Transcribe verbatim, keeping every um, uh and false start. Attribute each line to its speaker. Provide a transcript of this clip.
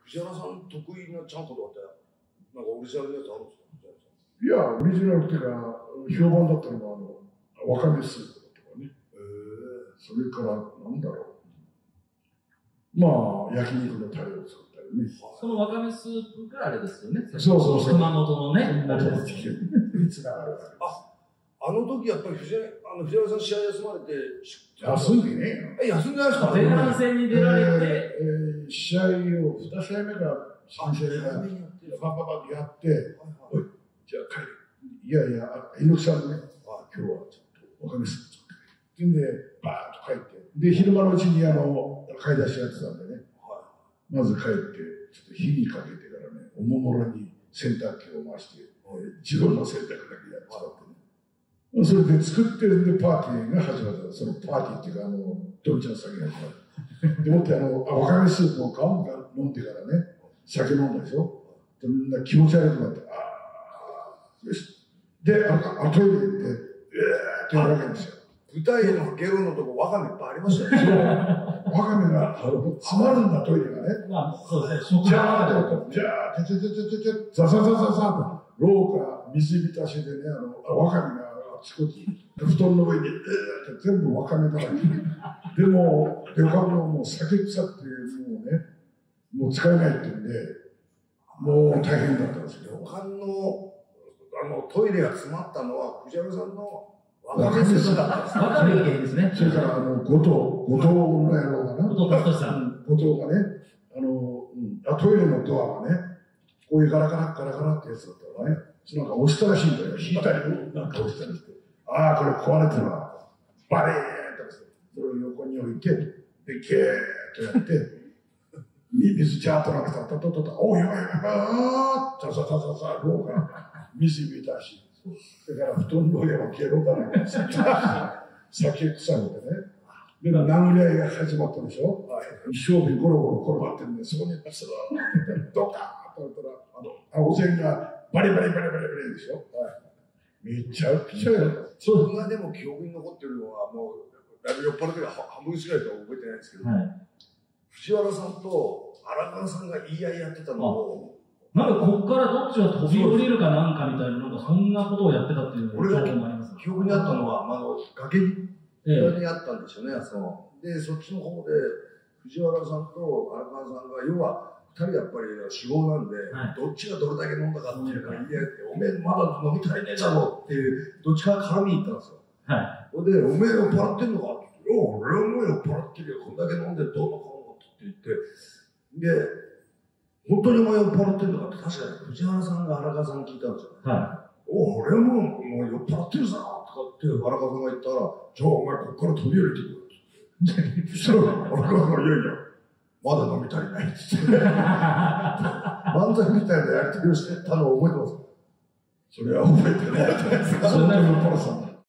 Speaker 1: 藤原さん得意なちゃんことだって、なんかオリジナルのやつあるんですか？
Speaker 2: いや、オリジナルっていうか、評判だったのは、あの、わかめスープとかね。
Speaker 1: へえ。
Speaker 2: それから、なんだろう。まあ、焼肉のタレを作ったりね。
Speaker 3: そのわかめスープがあれですよね。
Speaker 2: そうそうそう。
Speaker 3: 熊本のね。
Speaker 2: 熊本の地球につながるわけです。
Speaker 1: あ、あの時やっぱり藤原、あの藤原さん試合休まれて、
Speaker 2: 休んでね
Speaker 1: え、休んでないですか？
Speaker 3: 前半戦に出られて、
Speaker 2: えーえー、試合をに試合目かさん試合目か、バンバンバンとやって、おい、じゃあ帰る。いやいや、猪木さんね、あ、今日はちょっとわかめスープ作ってくれ。っていうんで、バーッと帰って。で、昼間のうちにあの、買い出しやってたんでね、まず帰って、ちょっと火にかけてからね、おもむろに洗濯機を回して、自分の洗濯だけやっちゃってね。それで作ってるんでパーティーが始まった。そのパーティーっていうか、あの、ドルちゃん酒が始まる。でもってあの、わかめスープをガンガン飲んでからね、酒飲んだでしょ。でみんな気持ち悪くなって、ああ、よし。で、あの、トイレ行って、えーってやるわけですよ。
Speaker 1: 舞台のゲロのとこ、わかめいっぱいありましたよね。
Speaker 2: わかめが、あの、詰まるんだ、トイレがね。
Speaker 3: まあ、そうですね。
Speaker 2: じゃーっと、じゃー、てててててて、ザザザザザと、廊下、水浸しでね、あの、わかめがあちこち、布団の上に、えーって全部わかめだらけ。でも、旅館のもう酒臭くて、もうね、もう使えないって言うんで、もう大変だったんですよ。
Speaker 1: 旅館の、あの、トイレが詰まったのは、藤原さんの、
Speaker 2: わかめスープだったんですよ。
Speaker 3: わかめが原因ですね。
Speaker 2: それから、あの、後藤、後藤の野郎がな。
Speaker 3: 後藤さん。
Speaker 2: 後藤がね、あの、うん、あトイレのドアがね、こういうガラガラガラガラってやつだったらね、なんか押したらしいんだよ。引いたり、なんか押したりして。ああ、これ壊れてるわ。バレーンとして、それを横に置いて、で、ケーッとやって、水ジャーッとなくたら、たたたた、おいやばいやばい、あー、ザザザザザ、廊下、水見たし、それから布団の上はゲロだらけです。酒臭くてね。で、殴り合いが始まったでしょ。勝負にゴロゴロ転がってるんで、そこにスローって、ドカーッとやったら、あの、青線がバリバリバリバリバリでしょ。めちゃくちゃや。
Speaker 1: 僕がでも記憶に残ってるのは、もう、だいぶ酔っ払ってる半分ぐらいしか覚えてないんですけど、はい、藤原さんと荒川さんが言い合いやってたのを、
Speaker 3: なんかこっからどっちが飛び降りるかなんかみたいな、なんかそんなことをやってたっていう
Speaker 1: 俺が記憶にあったのは、まあ、崖にあったんですよね、その。で、そっちの方で、藤原さんと荒川さんが、要は、二人やっぱり酒豪なんで、はい、どっちがどれだけ飲んだかっていうから言い合って、おめえまだ飲み足りねえだろっていう、どっちか絡みに行ったんですよ。はい。で、おめえ酔っ払ってんのかって言って、俺はもう酔っ払ってるよ、こんだけ飲んでどうのこうのって言って、で、本当にお前酔っ払ってんのかって、確かに藤原さんが荒川さんに聞いたんですよ。はい。お俺ももう酔っ払ってるさとかって荒川さんが言ったら、じゃあお前こっから飛び降りてくるって。そしたら荒川さんがいやいや、まだ飲み足りないって言って。漫才みたいなやりとりをしてたのを覚えてます。それは覚えてないじゃないですか。そんな酔っ払さん。